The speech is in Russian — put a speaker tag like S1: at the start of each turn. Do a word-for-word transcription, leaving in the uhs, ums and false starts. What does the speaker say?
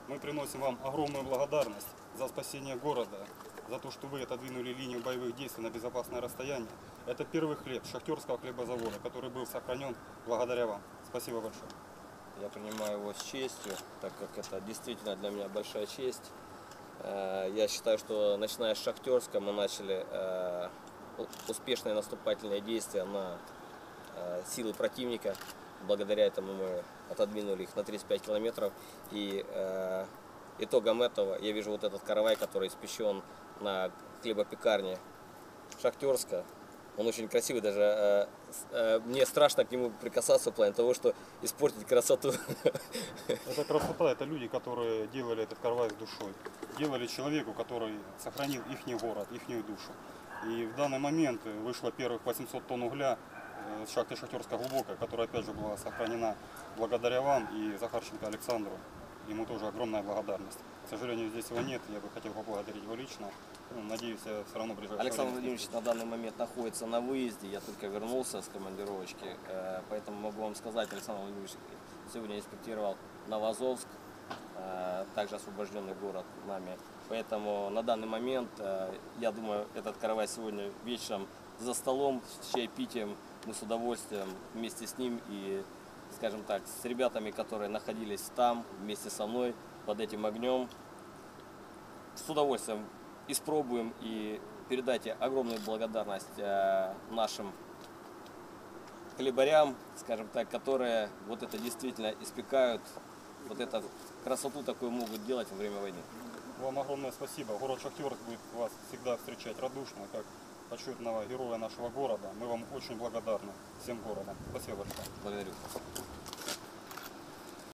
S1: Мы приносим вам огромную благодарность за спасение города, за то, что вы отодвинули линию боевых действий на безопасное расстояние. Это первый хлеб Шахтерского хлебозавода, который был сохранен благодаря вам. Спасибо большое.
S2: Я принимаю его с честью, так как это действительно для меня большая честь. Я считаю, что начиная с Шахтерска мы начали успешные наступательные действия на силы противника. Благодаря этому мы отодвинули их на тридцать пять километров. И э, итогом этого я вижу вот этот каравай, который испечен на хлебопекарне Шахтерска. Он очень красивый, даже э, э, мне страшно к нему прикасаться в плане того, что испортить красоту.
S1: Это красота, это люди, которые делали этот каравай с душой. Делали человеку, который сохранил их город, их душу. И в данный момент вышло первых восемьсот тонн угля с шахты Шахтерская глубокая, которая опять же была сохранена благодаря вам и Захарченко Александру. Ему тоже огромная благодарность. К сожалению, здесь его нет, я бы хотел поблагодарить его лично. Надеюсь, я все равно ближайшее
S2: Александр Владимирович на данный момент находится на выезде, я только вернулся с командировочки, поэтому могу вам сказать, Александр Владимирович сегодня инспектировал Новоазовск, также освобожденный город нами. Поэтому на данный момент, я думаю, этот каравай сегодня вечером за столом с чаепитием мы с удовольствием вместе с ним и, скажем так, с ребятами, которые находились там вместе со мной под этим огнем, с удовольствием испробуем и передайте огромную благодарность нашим хлебарям, скажем так, которые вот это действительно испекают, вот эту красоту такую могут делать во время войны.
S1: Вам огромное спасибо. Город Шахтерск будет вас всегда встречать радушно, как почетного героя нашего города. Мы вам очень благодарны всем городом. Спасибо большое.
S2: Благодарю.